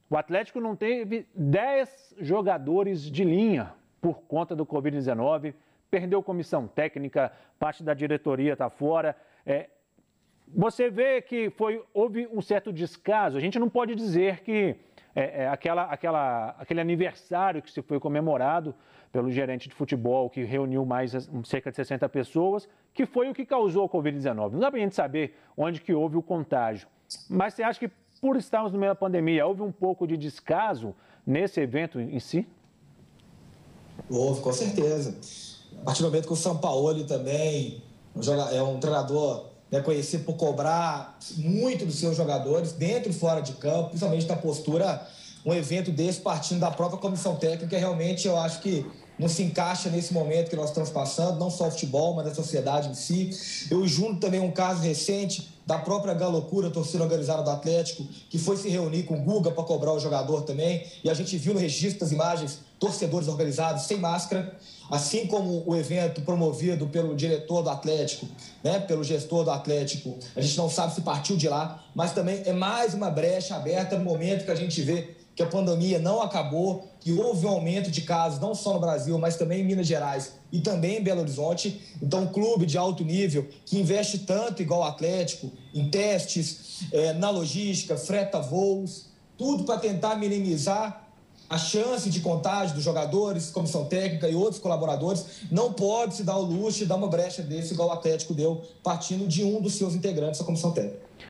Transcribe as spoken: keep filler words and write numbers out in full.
O Atlético não teve dez jogadores de linha por conta do Covid dezenove, perdeu comissão técnica, parte da diretoria está fora. É, você vê que foi, houve um certo descaso. A gente não pode dizer que é, é, aquela, aquela, aquele aniversário que se foi comemorado pelo gerente de futebol, que reuniu mais cerca de sessenta pessoas, que foi o que causou a Covid dezenove. Não dá para a gente saber onde que houve o contágio. Mas você acha que, por estarmos no meio da pandemia, houve um pouco de descaso nesse evento em si? Houve, com certeza. A partir do momento que o Sampaoli também é um treinador, né, conhecido por cobrar muito dos seus jogadores, dentro e fora de campo, principalmente na postura, um evento desse partindo da própria comissão técnica, realmente eu acho que não se encaixa nesse momento que nós estamos passando, não só o futebol, mas a sociedade em si. Eu junto também um caso recente da própria Galocura, torcida organizada do Atlético, que foi se reunir com o Guga para cobrar o jogador também, e a gente viu no registro das imagens torcedores organizados sem máscara, assim como o evento promovido pelo diretor do Atlético, né, pelo gestor do Atlético. A gente não sabe se partiu de lá, mas também é mais uma brecha aberta no momento que a gente vê que a pandemia não acabou, que houve um aumento de casos, não só no Brasil, mas também em Minas Gerais e também em Belo Horizonte. Então, um clube de alto nível que investe tanto, igual o Atlético, em testes, é, na logística, freta voos, tudo para tentar minimizar a chance de contágio dos jogadores, comissão técnica e outros colaboradores, não pode se dar o luxo de dar uma brecha desse, igual o Atlético deu, partindo de um dos seus integrantes da comissão técnica.